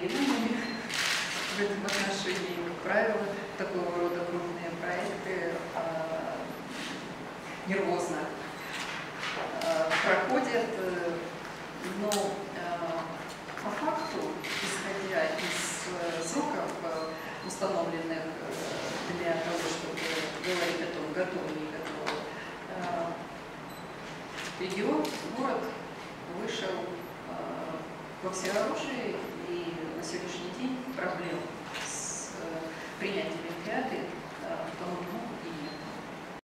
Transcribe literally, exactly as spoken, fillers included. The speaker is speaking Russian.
переменами в этом отношении. Как правило, такого рода крупные проекты а, нервозно а, проходят, но а, по факту, исходя из сроков, установленных для того, чтобы говорить о том, готово или не готово, регион, город вышел во всеоружии, и на сегодняшний день проблем с принятием Олимпиады, по-моему, и нет.